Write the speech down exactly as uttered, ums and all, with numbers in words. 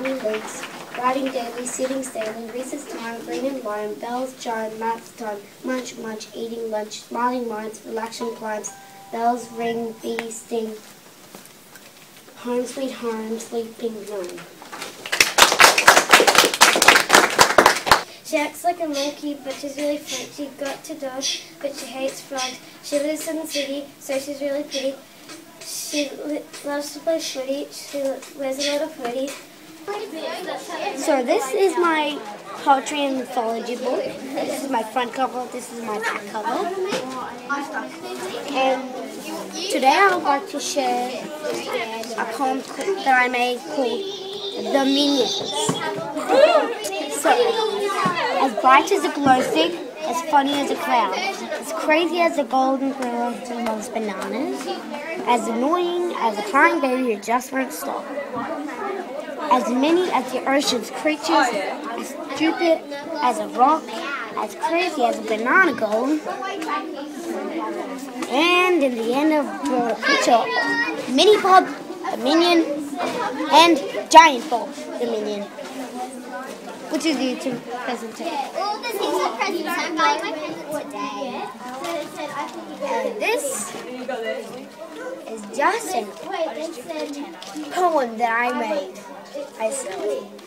twenty weeks, riding daily, sitting daily, recess time, green and lime, bells, chime, maths time, munch, munch, eating lunch, smiling minds, relaxing climbs, bells ring, bees sting, home sweet home, sleeping home. She acts like a monkey, but she's really fun. She got to dog, but she hates frogs. She lives in the city, so she's really pretty. She loves to play footy. She wears a lot of hoodies. So this is my poetry and mythology book. This is my front cover. This is my back cover. And today I would like to share a poem that I made called The Minions. So, as bright as a glow stick, as funny as a clown, as crazy as a golden gorilla who loves bananas, as annoying as a crying baby who just won't stop, as many as the ocean's creatures, as stupid as a rock, as crazy as a banana gold, and in the end of the picture, Mini Bob, the Minion, and Giant Bob, the Minion. Which is YouTube presentation. All the things are presents. I'm buying my presents today. And this is just a poem that I made myself.